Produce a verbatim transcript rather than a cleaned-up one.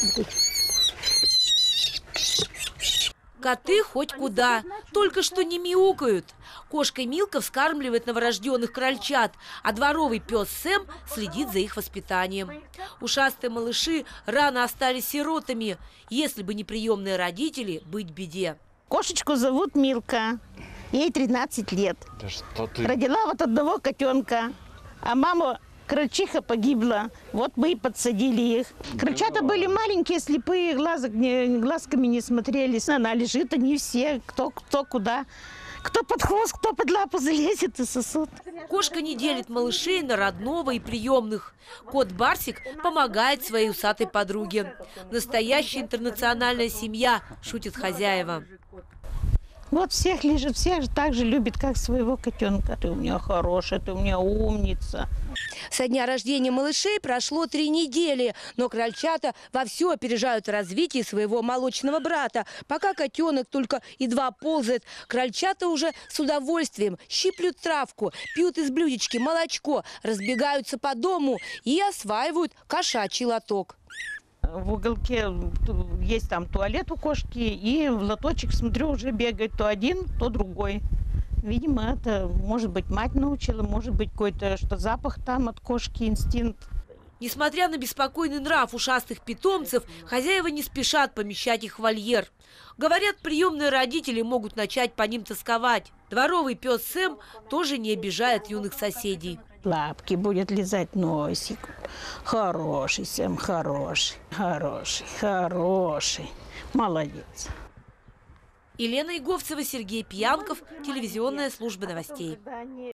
Коты хоть куда, только что не мяукают. Кошка Милка вскармливает новорожденных крольчат, а дворовый пес Сэм следит за их воспитанием. Ушастые малыши рано остались сиротами. Если бы не приемные родители, быть беде. Кошечку зовут Милка. Ей тринадцать лет. Да что ты? Родила вот одного котенка, а мама крольчиха погибла. Вот мы и подсадили их. Крольчата были маленькие, слепые, глазок, не, глазками не смотрелись. Она лежит, они все, кто, кто куда. Кто под хвост, кто под лапу залезет и сосут. Кошка не делит малышей на родного и приемных. Кот Барсик помогает своей усатой подруге. Настоящая интернациональная семья, шутит хозяева. Вот всех лежит, всех так же любит, как своего котенка. Ты у меня хорошая, ты у меня умница. Со дня рождения малышей прошло три недели, но крольчата вовсю опережают развитие своего молочного брата. Пока котенок только едва ползает, крольчата уже с удовольствием щиплют травку, пьют из блюдечки молочко, разбегаются по дому и осваивают кошачий лоток. В уголке есть там туалет у кошки, и в лоточек, смотрю, уже бегает то один, то другой. Видимо, это, может быть, мать научила, может быть, какой-то, что запах там от кошки, инстинкт. Несмотря на беспокойный нрав ушастых питомцев, хозяева не спешат помещать их в вольер. Говорят, приемные родители могут начать по ним тосковать. Дворовый пес Сэм тоже не обижает юных соседей. Лапки будет лизать, носик. Хороший, Сэм, хороший, хороший, хороший. Молодец. Елена Иговцева, Сергей Пьянков, телевизионная служба новостей.